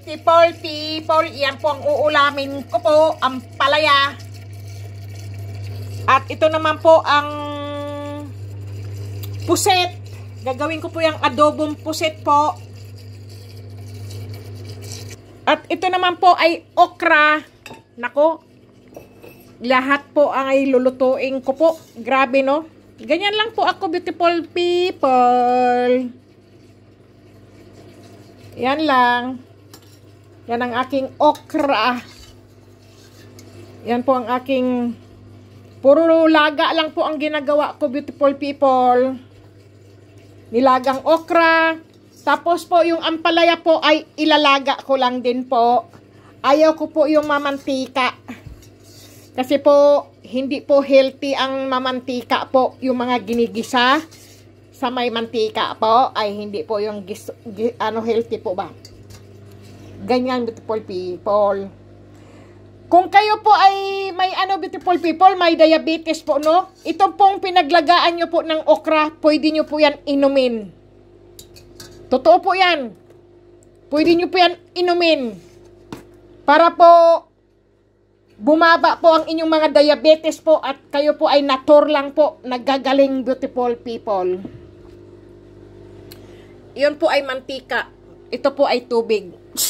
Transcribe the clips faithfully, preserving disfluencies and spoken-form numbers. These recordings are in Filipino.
beautiful people, yan po ang uulamin ko po, ang palaya. At ito naman po ang puset. Gagawin ko po yung adobong puset po. At ito naman po ay okra. Nako, lahat po ang ay lulutuin ko po. Grabe, no? Ganyan lang po ako, beautiful people. Yan lang. Yan ang aking okra. Yan po ang aking puro laga lang po ang ginagawa ko, beautiful people. Nilagang okra. Tapos po yung ampalaya po ay ilalaga ko lang din po. Ayaw ko po yung mamantika. Kasi po hindi po healthy ang mamantika po. Yung mga ginigisa sa may mantika po ay hindi po yung gis, gis, ano healthy po ba. Ganyan, beautiful people. Kung kayo po ay may ano, beautiful people, may diabetes po, no? Ito pong pinaglagaan nyo po ng okra, pwede nyo po yan inumin. Totoo po yan. Pwede nyo po yan inumin. Para po bumaba po ang inyong mga diabetes po at kayo po ay natur lang po, naggagaling, beautiful people. Iyon po ay mantika. Ito po ay tubig.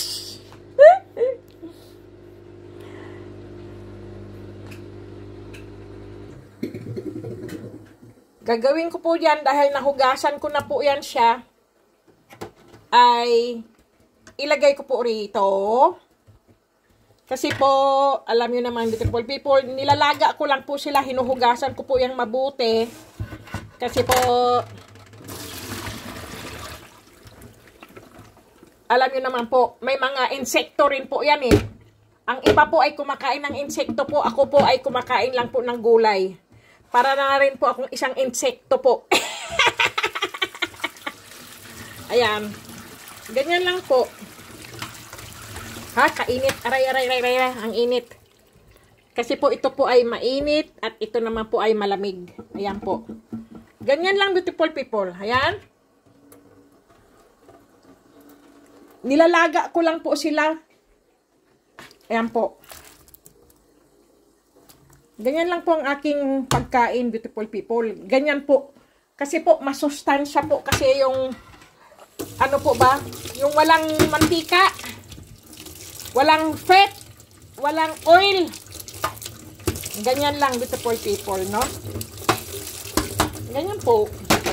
Gagawin ko po yan dahil nahugasan ko na po yan siya. Ay ilagay ko po rito. Kasi po, alam nyo naman, beautiful people, nilalaga ko lang po sila, hinuhugasan ko po yung mabuti. Kasi po, alam nyo naman po, may mga insekto rin po yan eh. Ang iba po ay kumakain ng insekto po, ako po ay kumakain lang po ng gulay. Para na rin po akong isang insekto po. Ayan. Ganyan lang po. Ha, kainit. Aray, aray, aray, aray, aray. Ang init. Kasi po ito po ay mainit at ito naman po ay malamig. Ayan po. Ganyan lang, beautiful people. Ayan. Nilalaga ko lang po sila. Ayan po. Ganyan lang po ang aking pagkain, beautiful people. Ganyan po. Kasi po, masustansya po. Kasi yung, ano po ba? Yung walang mantika. Walang fat. Walang oil. Ganyan lang, beautiful people, no? Ganyan po.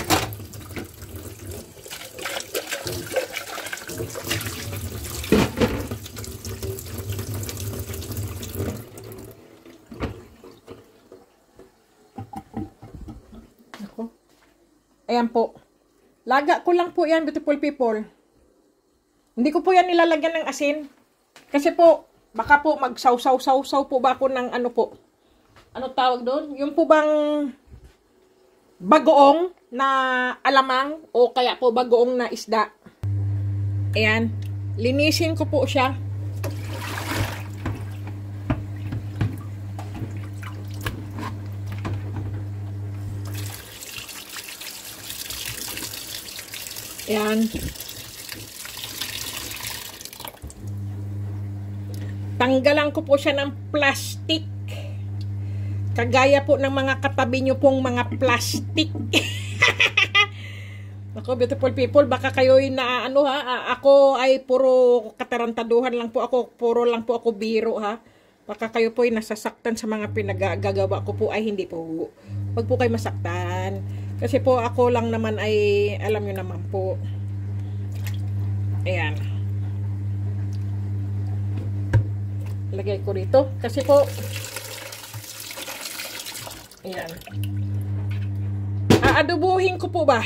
Ayan po. Laga ko lang po yan, beautiful people. Hindi ko po yan nilalagyan ng asin. Kasi po, baka po magsaw-saw-saw-saw po ba ako ng ano po. Ano tawag doon? Yung po bang bagoong na alamang o kaya po bagoong na isda. Ayan. Linisin ko po siya. Ayan. Tanggalan ko po siya ng plastic. Kagaya po ng mga katabi nyo pong mga plastic. Ako, beautiful people, baka kayo'y na ano ha, ako ay puro katarantaduhan lang po ako, puro lang po ako biro ha. Baka kayo po ay nasasaktan sa mga pinagagawa ko po, ay hindi po. Huwag po kayo masaktan. Kasi po ako lang naman ay, alam nyo naman po. Ayan. Lagay ko rito. Kasi po, ayan. Aadubuhin ko po ba?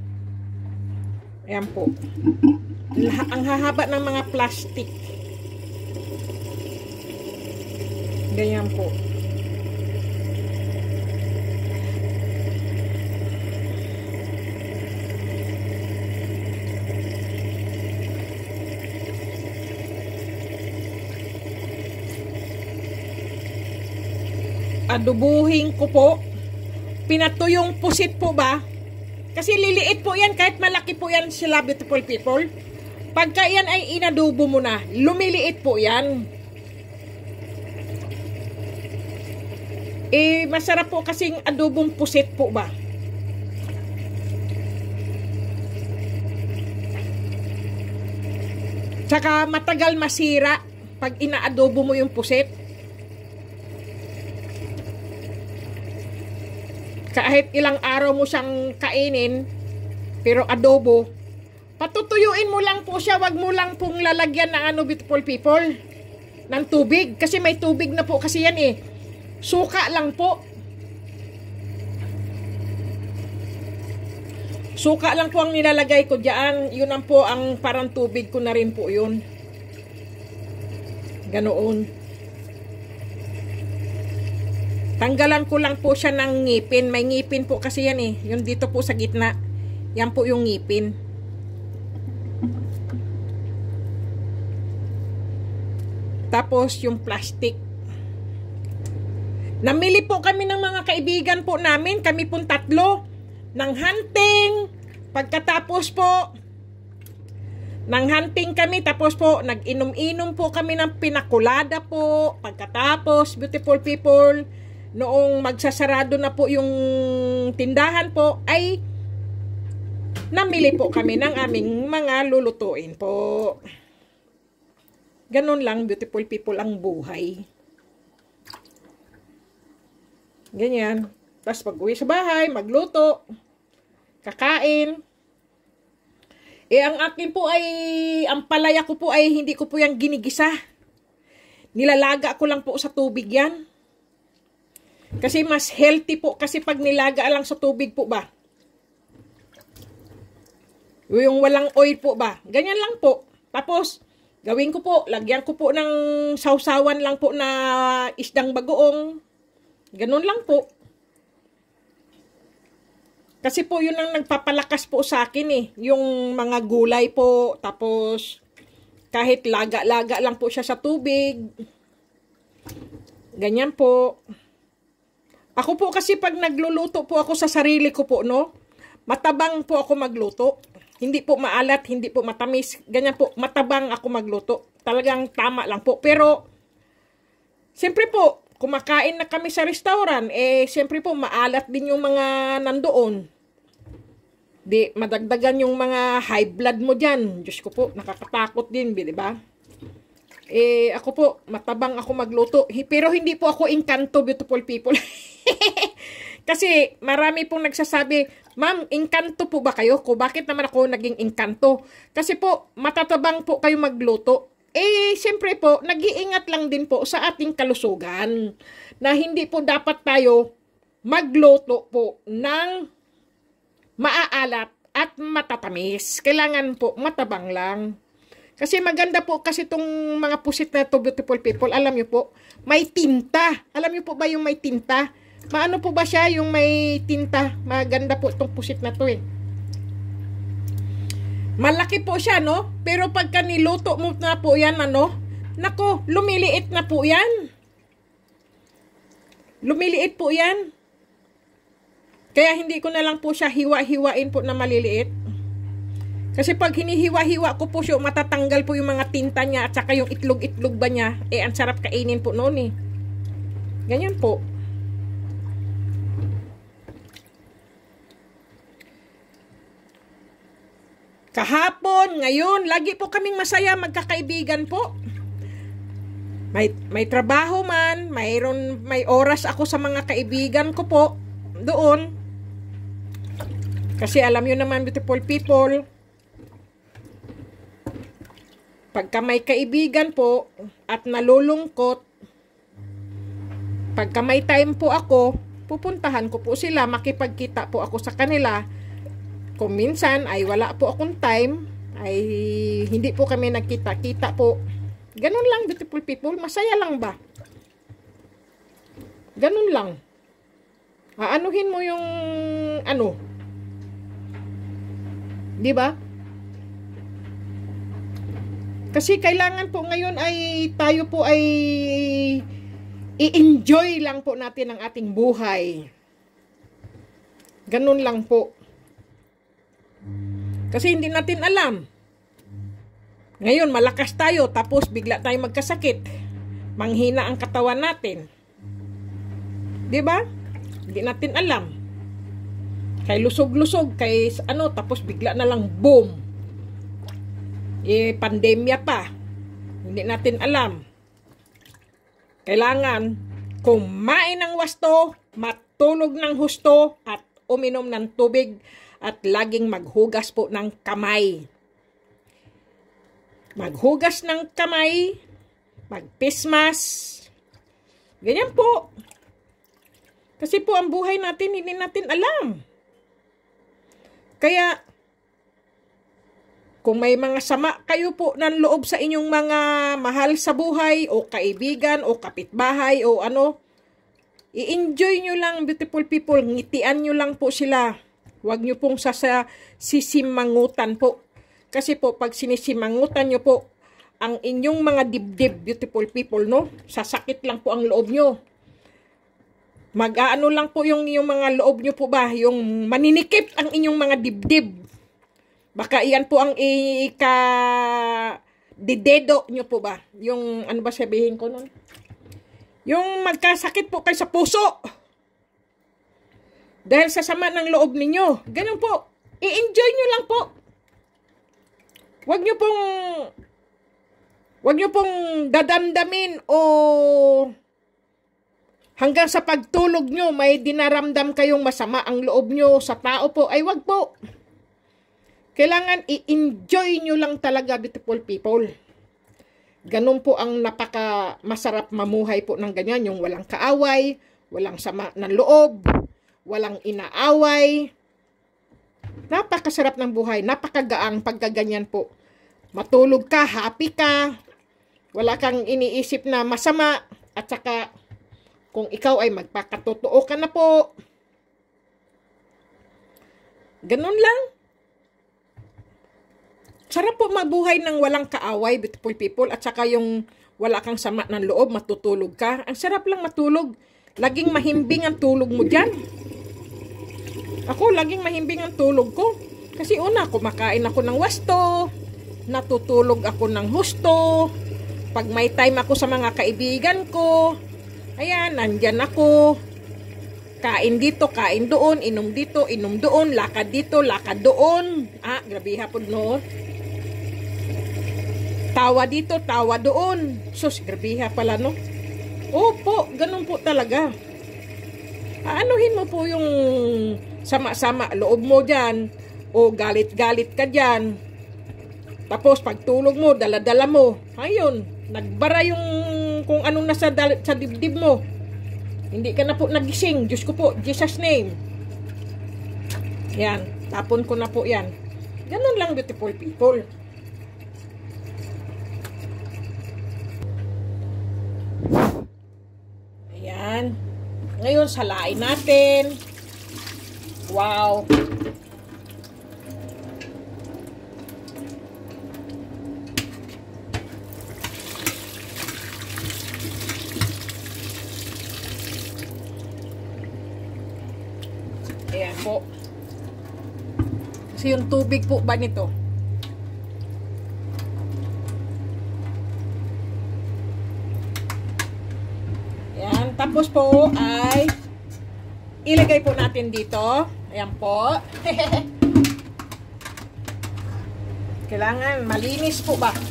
Ayan po. Ang hahaba ng mga plastic. Ganyan po. Adubuhin ko po. Pinatuyong pusit po ba? Kasi liliit po yan, kahit malaki po yan sila, beautiful people. Pagka yan ay inadobo mo na, lumiliit po yan. Eh, masarap po kasing adobong pusit po ba? Tsaka matagal masira pag inaadobo mo yung pusit. Kahit ilang araw mo siyang kainin, pero adobo, patutuyuin mo lang po siya, wag mo lang pong lalagyan ng ano, beautiful people, ng tubig. Kasi may tubig na po kasi yan eh. Suka lang po. Suka lang po ang nilalagay ko dyan. Yun ang po ang parang tubig ko na rin po yun. Ganoon. Tanggalan ko lang po siya ng ngipin. May ngipin po kasi yan eh. Yung dito po sa gitna. Yan po yung ngipin. Tapos yung plastic. Namili po kami ng mga kaibigan po namin. Kami pong tatlo. Ng hunting. Pagkatapos po, ng hunting kami. Tapos po, nag-inom-inom po kami ng pinakulada po. Pagkatapos, beautiful people, noong magsasarado na po yung tindahan po, ay namili po kami ng aming mga lulutuin po. Ganun lang, beautiful people, ang buhay. Ganyan. Tapos pag uwi sa bahay, magluto, kakain. Eh, ang akin po ay, ang palaya ko po ay hindi ko po yan ginigisa. Nilalaga ko lang po sa tubig yan. Kasi mas healthy po kasi pag nilaga lang sa tubig po ba. Yung walang oil po ba. Ganyan lang po. Tapos, gawin ko po, lagyan ko po ng sausawan lang po na isdang bagoong. Ganun lang po. Kasi po yun ang nagpapalakas po sa akin eh. Yung mga gulay po. Tapos kahit laga-laga lang po siya sa tubig. Ganyan po. Ako po kasi pag nagluluto po ako sa sarili ko po, no? Matabang po ako magluto. Hindi po maalat, hindi po matamis. Ganyan po, matabang ako magluto. Talagang tama lang po. Pero, siyempre po, kumakain na kami sa restaurant, eh, siyempre po, maalat din yung mga nandoon. Di, madagdagan yung mga high blood mo dyan. Diyos ko po, nakakatakot din, di ba? Eh, ako po, matabang ako magluto. Pero hindi po ako engkanto, beautiful people. Kasi, marami pong nagsasabi, ma'am, engkanto po ba kayo? Ko, bakit naman ako naging engkanto? Kasi po, matatabang po kayo magluto. Eh, siyempre po, nag-iingat lang din po sa ating kalusugan na hindi po dapat tayo magluto po ng maaalat at matatamis. Kailangan po matabang lang. Kasi maganda po kasi itong mga pusit na to, beautiful people, alam nyo po, may tinta. Alam nyo po ba yung may tinta? Maano po ba siya yung may tinta? Maganda po itong pusit na to eh. Malaki po siya, no? Pero pagka niluto mo na po yan, ano? Nako, lumiliit na po yan. Lumiliit po yan. Kaya hindi ko na lang po siya hiwa-hiwain po na maliliit. Kasi pag hinihiwa-hiwa ko po siya, matatanggal po yung mga tinta niya at saka yung itlog-itlog ba niya, eh, ang sarap kainin po noon eh. Ganyan po. Kahapon, ngayon, lagi po kaming masaya, magkakaibigan po. May, may trabaho man, mayroon, may oras ako sa mga kaibigan ko po, doon. Kasi alam nyo naman, beautiful people, pagka may kaibigan po, at nalulungkot, pagka may time po ako, pupuntahan ko po sila, makipagkita po ako sa kanila. Kung minsan ay wala po akong time, ay hindi po kami nagkita-kita po. Ganun lang, beautiful people. Masaya lang ba? Ganun lang. Aanuhin mo yung ano. Di ba? Kasi kailangan po ngayon ay tayo po ay i-enjoy lang po natin ang ating buhay. Ganun lang po. Kasi hindi natin alam Ngayon, malakas tayo, tapos bigla tayo magkasakit. Manghina ang katawan natin. Diba? Hindi natin alam. Kay lusog-lusog, kay ano, tapos bigla na lang boom. Eh, pandemya pa. Hindi natin alam. Kailangan kumain ng wasto, matulog ng husto, at uminom ng tubig, at laging maghugas po ng kamay. Maghugas ng kamay, magpismas. Ganyan po. Kasi po ang buhay natin, hindi natin alam. Kaya, kung may mga sama kayo po ng loob sa inyong mga mahal sa buhay, o kaibigan, o kapitbahay, o ano, i-enjoy nyo lang, beautiful people. Ngitian nyo lang po sila. Huwag nyo pong sasa sisimangutan po. Kasi po, pag sinisimangutan nyo po, ang inyong mga dibdib, beautiful people, no? Sasakit lang po ang loob nyo. Mag-aano lang po yung, yung mga loob nyo po ba? Yung maninikip ang inyong mga dibdib. Baka iyan po ang ika didedo nyo po ba? Yung, ano ba sabihin ko nun? Yung magkasakit po kayo sa puso. Dahil sa sama ng loob ninyo. Ganun po. I-enjoy nyo lang po. Huwag nyo pong, huwag nyo pong dadamdamin o hanggang sa pagtulog nyo, may dinaramdam kayong masama ang loob nyo sa tao po. Ay, wag po. Kailangan i-enjoy nyo lang talaga, beautiful people. Ganun po ang napaka masarap mamuhay po ng ganyan. Yung walang kaaway, walang sama ng loob, walang inaaway. Napakasarap ng buhay. Napakagaang pagkaganyan po. Matulog ka, happy ka. Wala kang iniisip na masama. At saka, kung ikaw ay magpakatotoo ka na po. Ganun lang. Sarap po mabuhay ng walang kaaway, beautiful people. At saka yung wala kang sama ng loob, matutulog ka. Ang sarap lang matulog. Laging mahimbing ang tulog mo dyan. Ako, laging mahimbing ang tulog ko. Kasi una, kumakain ako ng wasto. Natutulog ako ng husto. Pag may time ako sa mga kaibigan ko, ayan, nandyan ako. Kain dito, kain doon, inom dito, inom doon, lakad dito, lakad doon. Ah, grabe hapon no. Tawa dito, tawa doon. Sus, grabe pala no. Opo, ganun po talaga. Aanuhin mo po yung sama-sama loob mo dyan. O galit-galit ka dyan. Tapos pagtulog mo, dala-dala mo. Ayun, nagbara yung kung anong nasa sa dibdib mo. Hindi ka na po nagising. Diyos ko po, Jesus name. Yan, tapon ko na po yan. Ganun lang, beautiful people. Ayan. Ngayon, salain natin. Wow. Ayan po. Kasi yung tubig po ba nito? Ayan. Tapos po ay ilagay po natin dito. Ayan po. Kailangan malinis po ba?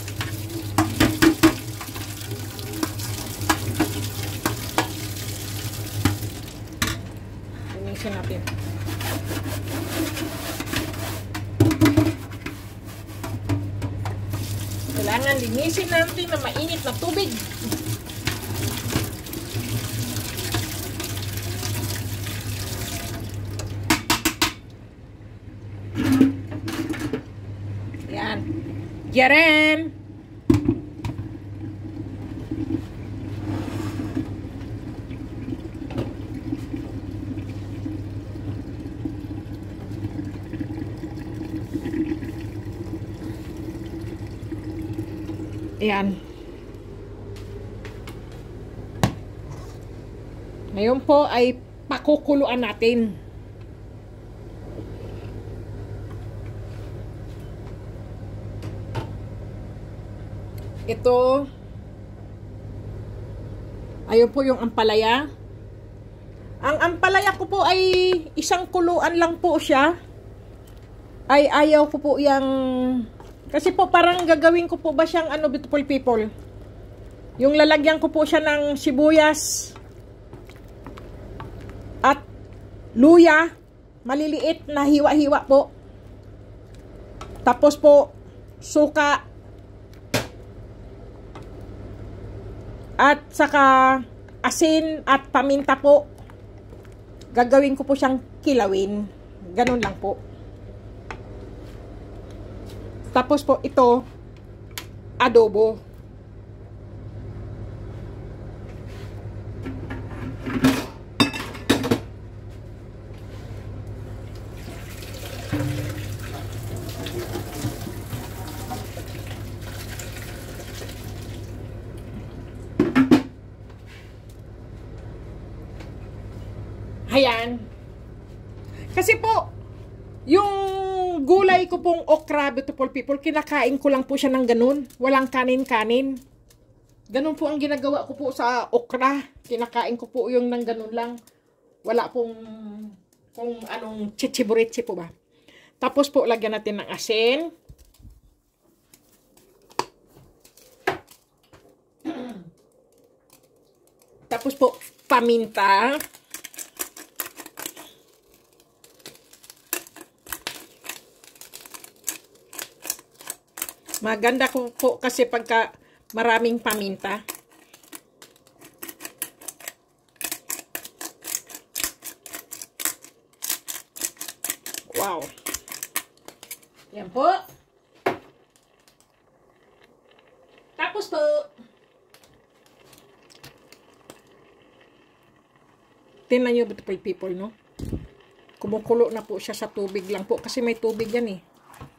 Linisin natin. Kailangan linisin natin na mainit na tubig. Yan. Jaren. Ayan. Ngayon po ay pakukuluan natin. Ito. Ayun po yung ampalaya. Ang ampalaya ko po ay isang kuluan lang po siya. Ay ayaw ko po yung... Kasi po parang gagawin ko po ba siyang ano, beautiful people. Yung lalagyan ko po siya ng sibuyas. At luya. Maliliit na hiwa-hiwa po. Tapos po, suka. At saka asin at paminta po. Gagawin ko po siyang kilawin. Ganun lang po. Tapos po ito, adobo. Ayan. Kasi po, yung gulay ko pong okra, beautiful people, kinakain ko lang po siya ng ganun. Walang kanin-kanin. Ganun po ang ginagawa ko po sa okra. Kinakain ko po yung ng ganun lang. Wala pong, kung anong chichiburitsi po ba. Tapos po, lagyan natin ng asin. Tapos po, paminta. Maganda ko po kasi pagka maraming paminta. Wow. Yan po. Tapos po, tingnan nyo, beautiful people, no? Kumukulo na po siya sa tubig lang po. Kasi may tubig yan eh.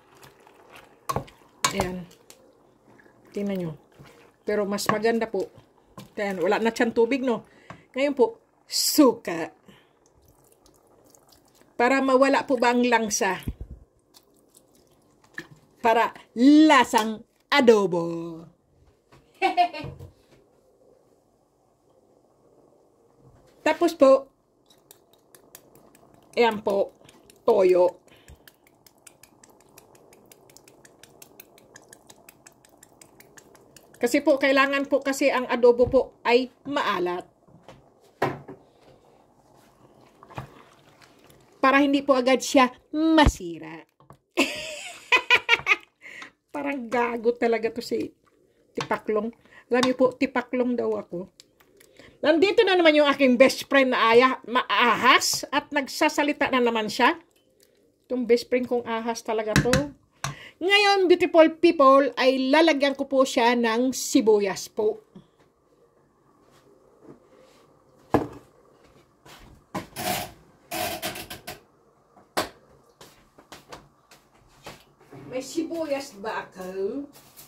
Ayan. Tingnan nyo. Pero mas maganda po. Ayan, wala na siyang tubig, no? Ngayon po, suka. Para mawala po ba ang langsa? Para lasang adobo. Tapos po, ayan po, toyo. Kasi po, kailangan po kasi ang adobo po ay maalat. Para hindi po agad siya masira. Parang gago talaga to si Tipaklong. Alam niyo po, Tipaklong daw ako. Nandito na naman yung aking best friend na aya, maahas. At nagsasalita na naman siya. Itong best friend kong ahas talaga to. Ngayon, beautiful people, ay lalagyan ko po siya ng sibuyas po. May sibuyas ba ako?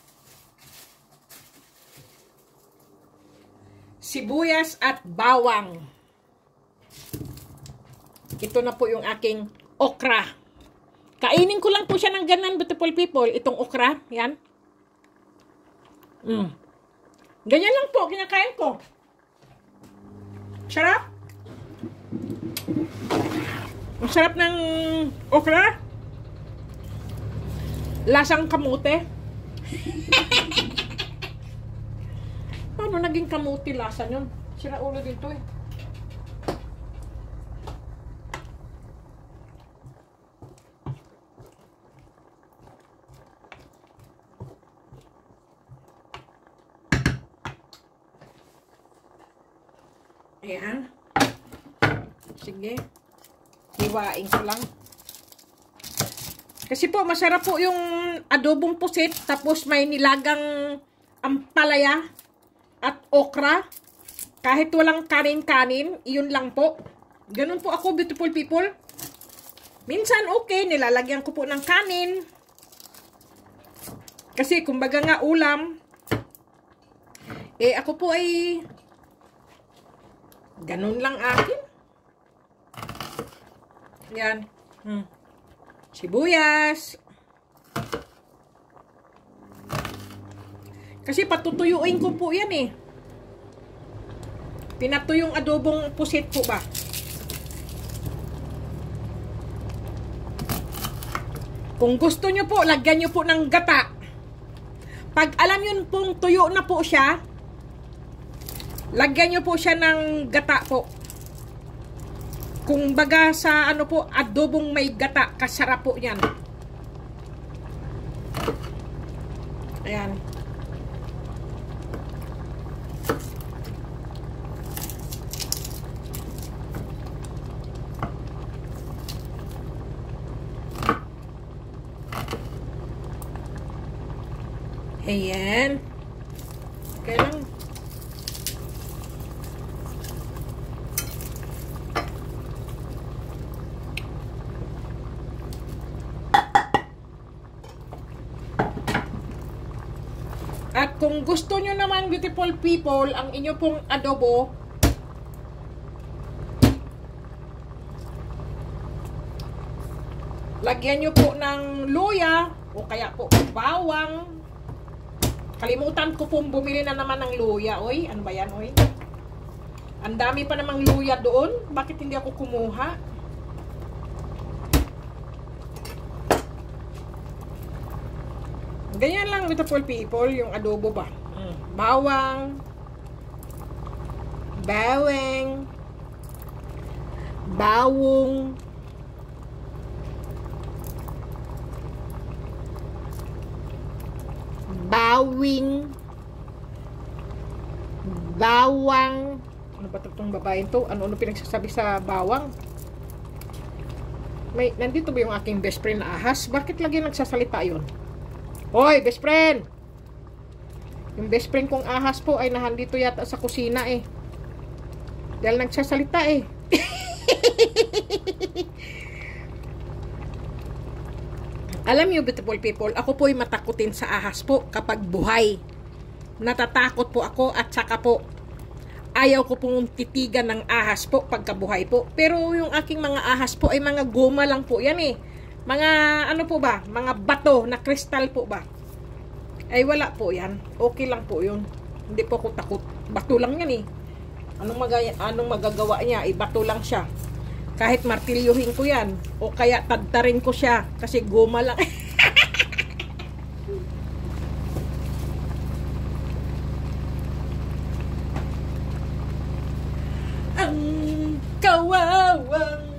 Sibuyas at bawang. Ito na po yung aking okra. Kainin ko lang po siya ng ganan, beautiful people. Itong okra, yan. Mm. Ganyan lang po, kinakain ko. Sarap. Ang sarap ng okra. Lasang kamote. Paano naging kamote lasa yun? Sira ulo dito eh. Ayan. Sige. Hiwain ko lang. Kasi po, masarap po yung adobong pusit. Tapos may nilagang ampalaya at okra. Kahit walang kanin-kanin, iyon lang po. Ganun po ako, beautiful people. Minsan okay, nilalagyan ko po ng kanin. Kasi kumbaga nga ulam. Eh ako po ay ganun lang akin. Yan. Hmm. Sibuyas. Kasi patutuyuin ko po yan eh. Pinatuyong adobong pusit po ba? Kung gusto nyo po, lagyan nyo po ng gata. Pag alam yun pong tuyo na po siya, lagyan nyo po siya ng gata po. Kung baga sa ano po, adobong may gata, kasarap po yan. Ayan. Ayan. Okay lang. At kung gusto nyo naman, beautiful people, ang inyo pong adobo, lagyan nyo po ng luya o kaya po bawang. Kalimutan ko pong bumili na naman ng luya. Oy, ano ba yan, oy? Ang dami pa namang luya doon. Bakit hindi ako kumuha? Ganyan lang, beautiful people, yung adobo ba. Mm. Bawang. Bawang. Bawong. Bawing. Bawang. Ano ba itong babaeng to? Ano-ano pinagsasabi sa bawang? May, nandito ba yung aking best friend na ahas? Bakit lagi nagsasalita yun? Hoy, best friend! Yung best friend kong ahas po ay nahandito yata sa kusina eh. Dahil nagsasalita eh. Alam niyo, beautiful people, ako po ay matakutin sa ahas po kapag buhay. Natatakot po ako at saka po ayaw ko pong titigan ng ahas po pagkabuhay po. Pero yung aking mga ahas po ay mga goma lang po yan eh. Mga ano po ba? Mga bato na kristal po ba? Ay wala po yan. Okay lang po yun. Hindi po ako takot. Bato lang yan eh. Anong, magaya, anong magagawa niya? Ay bato lang siya. Kahit martilyuhin ko yan. O kaya tadtarin ko siya. Kasi goma lang. Ang kawawang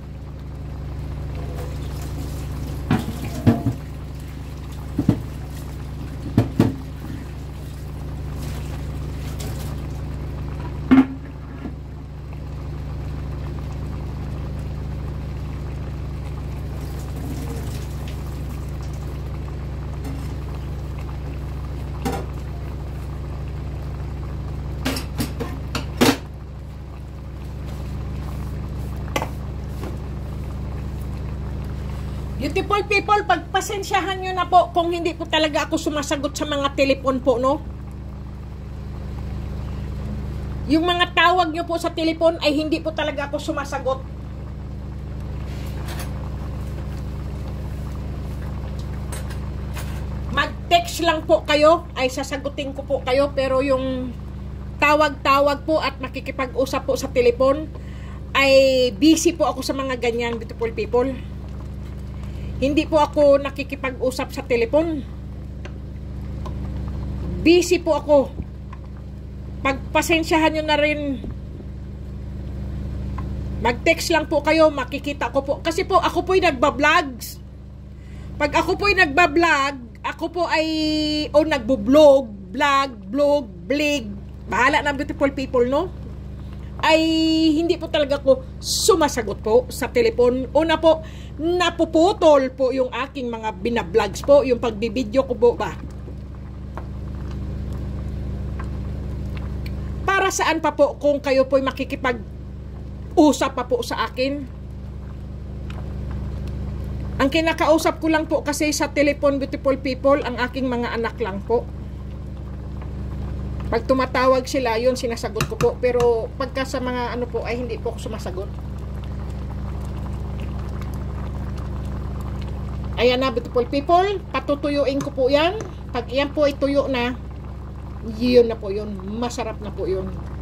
beautiful people, pagpasensyahan nyo na po kung hindi po talaga ako sumasagot sa mga telepon po, no? Yung mga tawag nyo po sa telepon ay hindi po talaga ako sumasagot. Mag-text lang po kayo, ay sasagutin ko po kayo, pero yung tawag-tawag po at makikipag-usap po sa telepon ay busy po ako sa mga ganyan, beautiful people. Hindi po ako nakikipag-usap sa telepon. Busy po ako. Pagpasensyahan nyo na rin. Mag-text lang po kayo, makikita ko po. Kasi po, ako po'y nagba-vlogs. Pag ako po'y nagba-vlog, ako po ay, o nagbo-vlog, vlog, vlog, blig. Bahala na, beautiful people, no? Ay hindi po talaga ko sumasagot po sa telepon. Una po, napuputol po yung aking mga binablogs po, yung pagbibideo ko po ba. Para saan pa po kung kayo po'y makikipag-usap pa po sa akin? Ang kinakausap ko lang po kasi sa telepon, beautiful people, ang aking mga anak lang po. Pag tumatawag sila, yun sinasagot ko po. Pero pagka sa mga ano po, ay hindi po ako sumasagot. Ayan na, beautiful people. Patutuyuin ko po yan. Pag yan po ay tuyo na, yun na po yun. Masarap na po yun.